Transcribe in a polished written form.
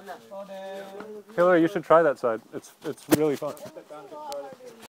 Hillary, you should try that side. It's really fun.